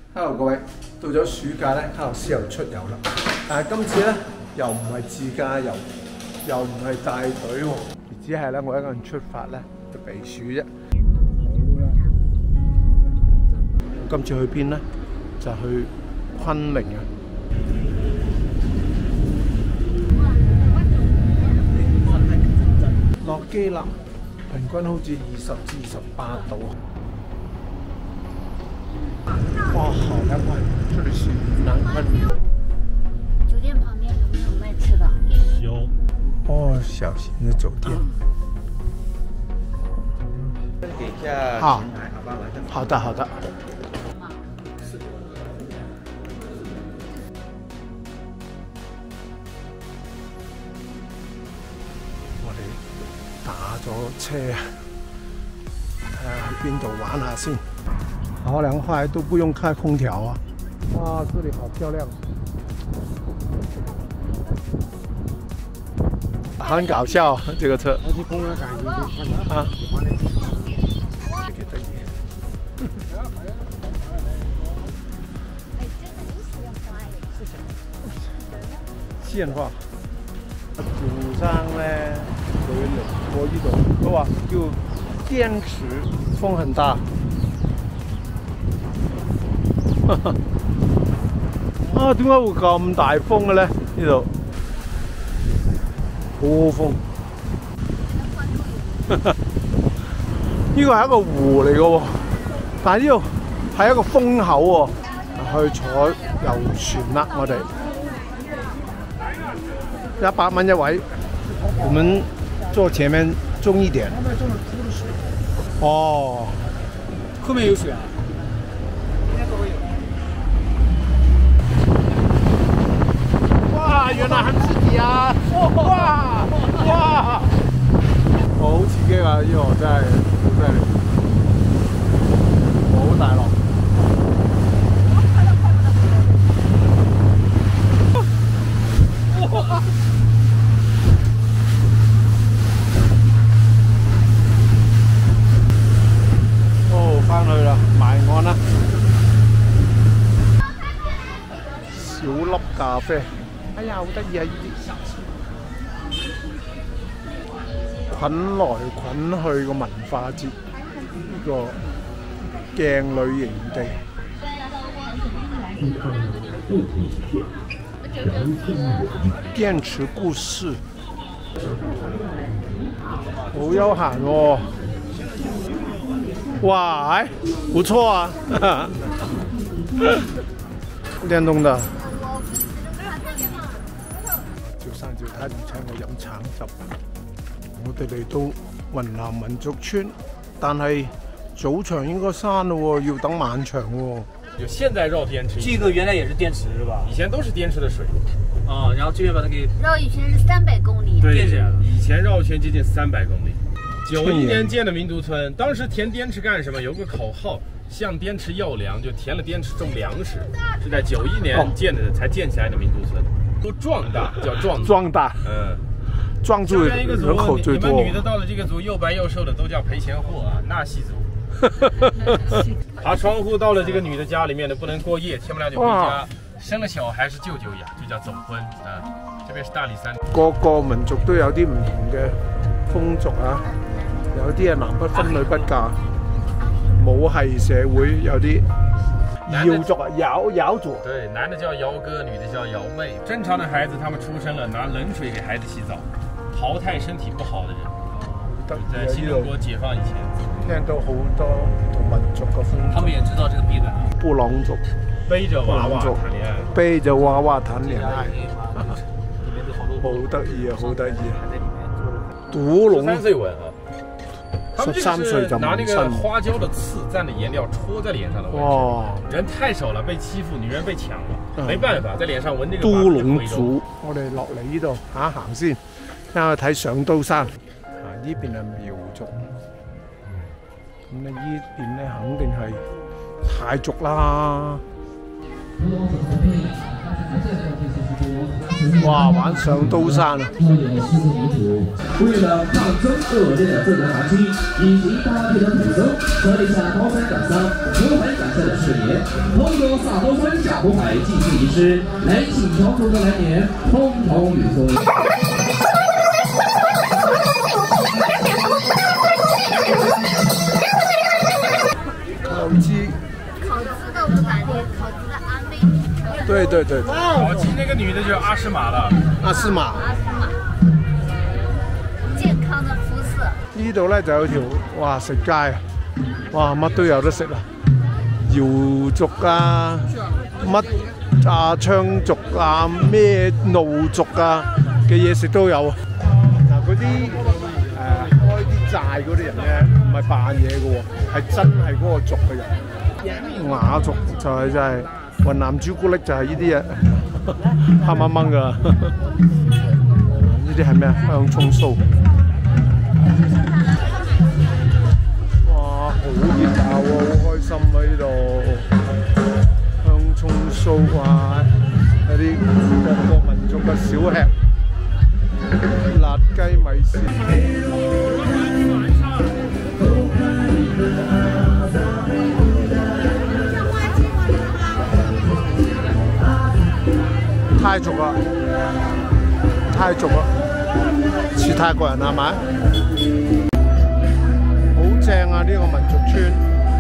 Hello 各位，到咗暑假咧，卡洛斯又出遊啦。但係今次咧又唔係自駕遊，又唔係帶隊喎，只係咧我一個人出發咧就避暑啫。今次去邊咧？就去昆明啊！落機啦，平均好似20至28度。哇，好凉快！这里是云南昆明。 酒店旁边有没有卖吃的？ 有。哦，小型的酒店。 给一下好， 前台，好吧，晚上。 好的，好的。我哋打咗車，睇下去邊度玩下先。好凉快，都不用开空调啊！哇，这里好漂亮，很搞笑这个车。去公园感觉啊，几得意。鲜花。祖生咧，佢嚟過呢度，佢話叫滇池，風很大。啊，點解會咁大風嘅咧？呢度好好風。呢個係一個湖嚟嘅喎，但係呢度係一個風口喎。去坐遊船啦，我哋100蚊一位。我們坐前面重一點。哦，後面有水啊。哇！原來很刺激啊！哇！哇！好刺激啊！呢個真係好犀利，好大浪。哇！哦，翻去啦，埋岸啦。小粒咖啡。哎呀，好得意啊！呢啲捆來捆去個文化節，呢個鏡裏營地。滇池故事，好悠閒喎！哇，不錯啊！電動的。照睇唔請我飲橙汁。我哋嚟到雲南民族村，但係早場應該閂咯喎，要等晚場喎。 就现在绕滇池， 这个原来也是滇池是吧？ 以前都是滇池的水。 啊，然后这边把它给绕一圈是300公里。 对，以前绕一圈接近300公里。91年建的民族村，当时填滇池干什么？有个口号，向滇池要粮，就填了滇池种粮食。是在91年建的，才建起来的民族村。都壮大，叫壮大。壮族人口最多。你们女的到了这个族，又白又瘦的都叫赔钱货啊，纳西族。爬窗户到了这个女的家里面的，不能过夜，天不亮就回家。生了小孩是舅舅养，就叫走婚啊。这边是大理山。 個個民族都有啲唔同嘅風俗啊，有啲係男不分女不嫁，母系社會，有啲瑤族啊，瑤族。 对，男的叫瑶哥，女的叫瑶妹。正常的孩子，他们出生了拿冷水给孩子洗澡，淘汰身体不好的人。在新中国解放以前， 聽到好多同民族嘅風俗。 他們也知道這個比本。 布朗族背着娃娃談戀愛， 背着娃娃談戀愛，好得意啊，好得意啊！獨龍 13歲文啊。 13歲就拿那个花椒的刺蘸的颜料戳在臉上的紋身。哇！人太少了，被欺負，女人被搶了，沒辦法，在臉上紋這個。 都龍族，我哋落嚟呢度行一行先，啱去睇上刀山。啊，呢邊係苗族，咁咧呢邊咧肯定係泰族啦。 哇，玩上刀山啊！ 为了抗争恶劣的自然环境以及大地的土生，设立下高山感伤、福海感伤的誓言，通过萨多山下福海祭祀仪式，来祈求诸多来年通通雨顺。 烤鸡的我感觉烤鸡的阿妹。 對對對， 烤鸡那个女的就是阿诗玛了。 阿詩瑪。 阿詩瑪。健康的膚色。 呢度咧就有條哇食街啊，哇乜都有得食啊，瑤族啊，乜啊羌族啊，咩怒族啊嘅嘢食都有啊。嗱嗰啲開啲寨嗰啲人咧，唔係扮嘢嘅喎，係真係嗰個族嘅人。雅族就係真係雲南朱古力就係呢啲嘢，黑掹掹㗎。呢啲係咩啊？香葱酥。哇，好熱鬧啊！好開心啊！呢度香葱酥哇，有啲各個民族嘅小吃，辣雞米線。泰族啊，泰族啊，似泰國人係咪？好正啊！呢個民族村，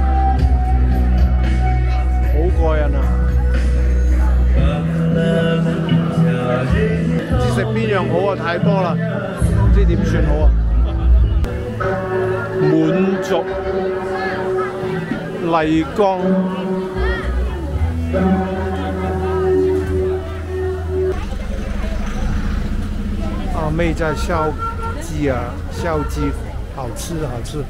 好過癮啊！唔知食邊樣好啊，太多啦，唔知點算好啊！滿族麗江。阿妹在燒雞啊，燒雞好吃好吃。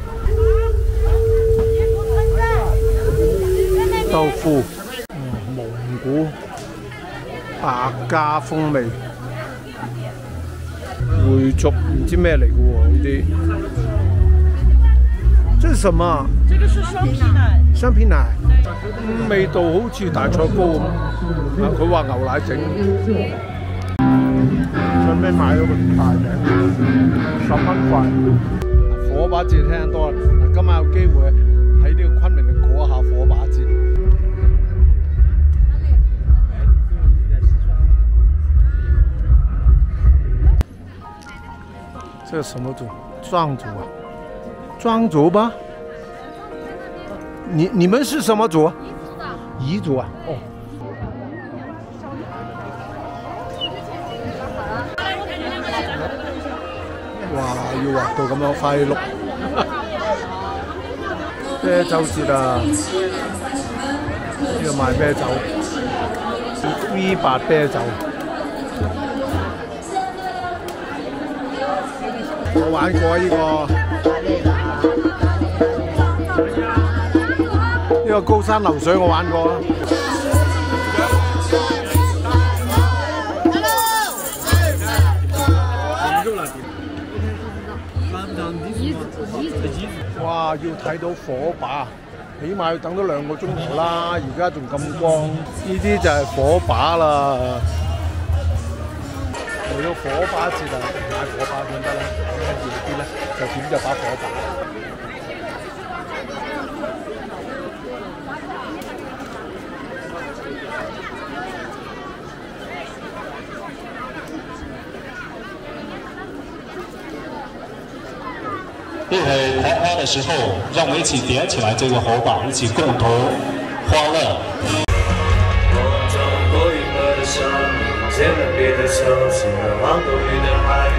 豆腐，蒙古百家風味，回族唔知咩嚟嘅喎呢啲。這是什麼？ 這個是雙皮奶。 雙皮奶，味道好似大菜糕咁。佢話牛奶整。最尾買咗個大餅，10蚊塊。火把節聽多啦，今晚有機會喺呢個昆明嚟過一下火把節。這是什麼族？壯族啊？壯族吧？你們是什麼族？彝族啊？哦。哇！要畫到咁樣快碌，啤酒節啊！呢度賣啤酒，V8啤酒。我玩過呢個高山流水，我玩過啊。哇！要睇到火把，起碼要等到2個鐘頭啦。而家仲咁光，呢啲就係火把啦。嚟到火把節啊，買火把點得咧？熱啲咧，就點就把火把。 烈火狂欢的时候，让我们一起点起来这个火把，一起共同欢乐。我走过银河的上面，见了别的小星的望冬雨的海，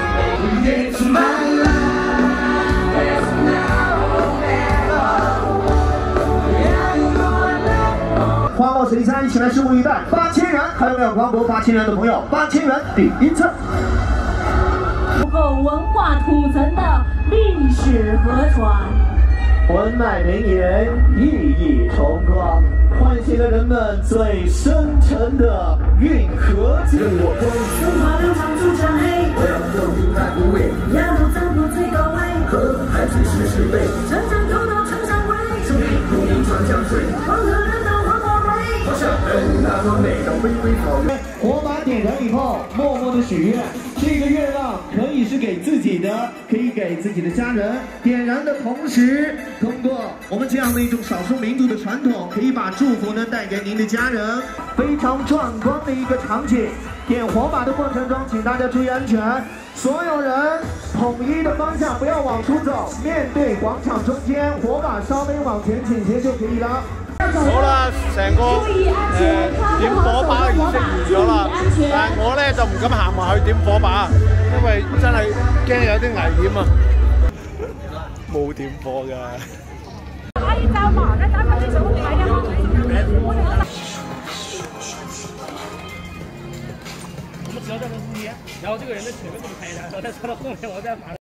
花茂水山请来事务预办8000元，还有没有光博8000元的朋友？8000元第一册。 后文化土层的历史河川， 文脉名言，熠熠重光，唤醒了人们最深沉的运河自我光。 中华流淌出江黑， 我要用云南无畏， 压路zan破最高位， 河海之时辈， 城墙沟到城上围， 生命如一船江水， 黄河人到黄花围， 好像火把点燃以后，默默的许愿。这个愿望可以是给自己的，可以给自己的家人。点燃的同时，通过我们这样的一种少数民族的传统，可以把祝福呢带给您的家人。非常壮观的一个场景。点火把的过程中，请大家注意安全。所有人统一的方向，不要往出走，面对广场中间，火把稍微往前倾斜就可以了。 好啦，成個點火把嘅儀式完咗啦，但係我咧就唔敢行埋去點火把，因為真係驚有啲危險啊！冇點火㗎。可以照忙嘅，打開啲手牌嘅。 我们只要在这中间，然后这个人在前面这么拍他，然后他穿到后面，我再把。